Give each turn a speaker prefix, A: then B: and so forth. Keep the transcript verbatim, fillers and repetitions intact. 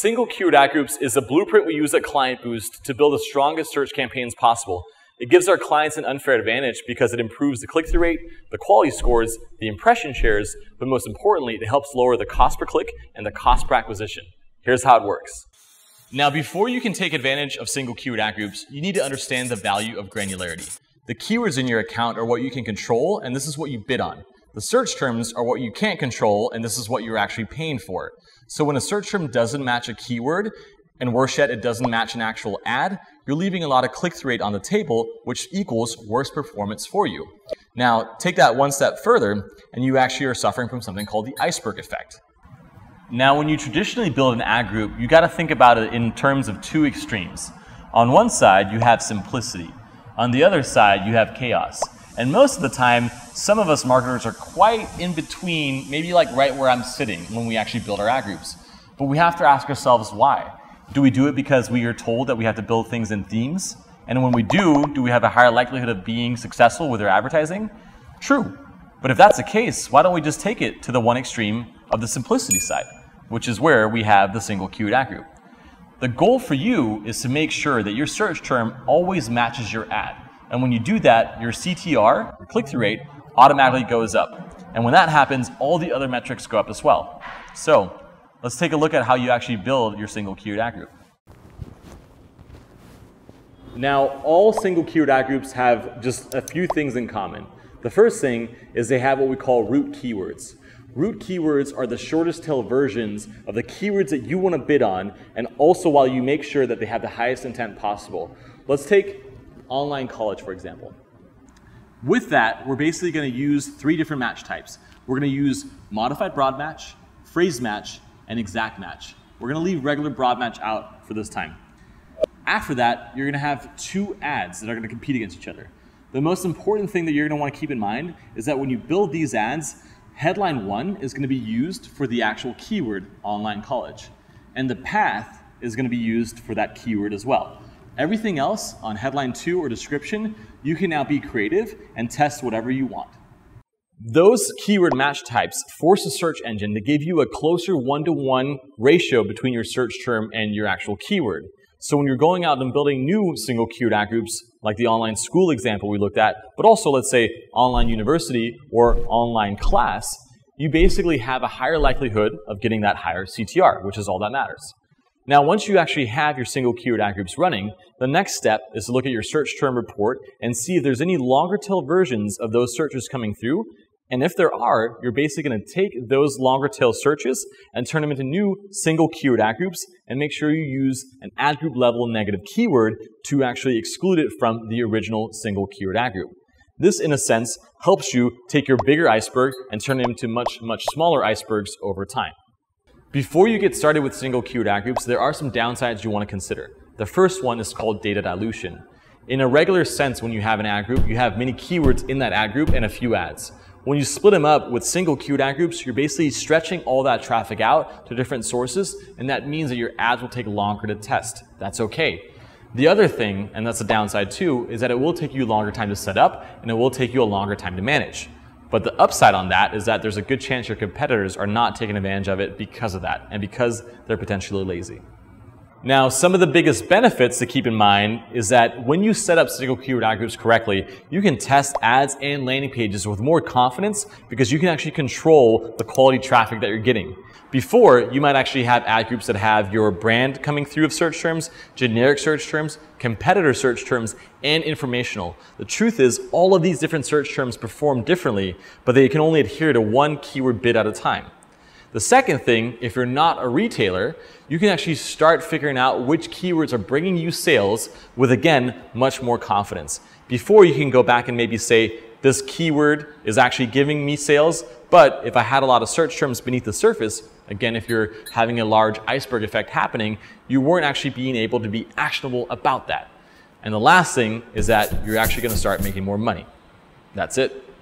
A: Single keyword ad groups is a blueprint we use at KlientBoost to build the strongest search campaigns possible. It gives our clients an unfair advantage because it improves the click-through rate, the quality scores, the impression shares, but most importantly, it helps lower the cost per click and the cost per acquisition. Here's how it works. Now, before you can take advantage of single keyword ad groups, you need to understand the value of granularity. The keywords in your account are what you can control, and this is what you bid on. The search terms are what you can't control, and this is what you're actually paying for. So when a search term doesn't match a keyword, and worse yet, it doesn't match an actual ad, you're leaving a lot of click-through rate on the table, which equals worse performance for you. Now, take that one step further, and you actually are suffering from something called the iceberg effect. Now, when you traditionally build an ad group, you got to think about it in terms of two extremes. On one side, you have simplicity. On the other side, you have chaos. And most of the time, some of us marketers are quite in between, maybe like right where I'm sitting when we actually build our ad groups. But we have to ask ourselves why. Do we do it because we are told that we have to build things in themes? And when we do, do we have a higher likelihood of being successful with our advertising? True. But if that's the case, why don't we just take it to the one extreme of the simplicity side, which is where we have the single keyword ad group. The goal for you is to make sure that your search term always matches your ad. And when you do that, your C T R, your click-through rate, automatically goes up. And when that happens, all the other metrics go up as well. So let's take a look at how you actually build your single keyword ad group. Now, all single keyword ad groups have just a few things in common. The first thing is they have what we call root keywords. Root keywords are the shortest tail versions of the keywords that you want to bid on, and also while you make sure that they have the highest intent possible. Let's take online college, for example. With that, we're basically going to use three different match types. We're going to use modified broad match, phrase match, and exact match. We're going to leave regular broad match out for this time. After that, you're going to have two ads that are going to compete against each other. The most important thing that you're going to want to keep in mind is that when you build these ads, headline one is going to be used for the actual keyword online college, and the path is going to be used for that keyword as well. Everything else on headline two or description, you can now be creative and test whatever you want. Those keyword match types force the search engine to give you a closer one-to-one ratio between your search term and your actual keyword. So when you're going out and building new single keyword ad groups, like the online school example we looked at, but also let's say online university or online class, you basically have a higher likelihood of getting that higher C T R, which is all that matters. Now, once you actually have your single keyword ad groups running, the next step is to look at your search term report and see if there's any longer tail versions of those searches coming through. And if there are, you're basically going to take those longer tail searches and turn them into new single keyword ad groups and make sure you use an ad group level negative keyword to actually exclude it from the original single keyword ad group. This, in a sense, helps you take your bigger iceberg and turn it into much, much smaller icebergs over time. Before you get started with single keyword ad groups, there are some downsides you want to consider. The first one is called data dilution. In a regular sense, when you have an ad group, you have many keywords in that ad group and a few ads. When you split them up with single keyword ad groups, you're basically stretching all that traffic out to different sources, and that means that your ads will take longer to test. That's okay. The other thing, and that's a downside too, is that it will take you a longer time to set up, and it will take you a longer time to manage. But the upside on that is that there's a good chance your competitors are not taking advantage of it because of that, and because they're potentially lazy. Now, some of the biggest benefits to keep in mind is that when you set up single keyword ad groups correctly, you can test ads and landing pages with more confidence because you can actually control the quality traffic that you're getting. Before, you might actually have ad groups that have your brand coming through of search terms, generic search terms, competitor search terms, and informational. The truth is, all of these different search terms perform differently, but they can only adhere to one keyword bid at a time. The second thing, if you're not a retailer, you can actually start figuring out which keywords are bringing you sales with, again, much more confidence. Before, you can go back and maybe say, this keyword is actually giving me sales, but if I had a lot of search terms beneath the surface, again, if you're having a large iceberg effect happening, you weren't actually being able to be actionable about that. And the last thing is that you're actually going to start making more money. That's it.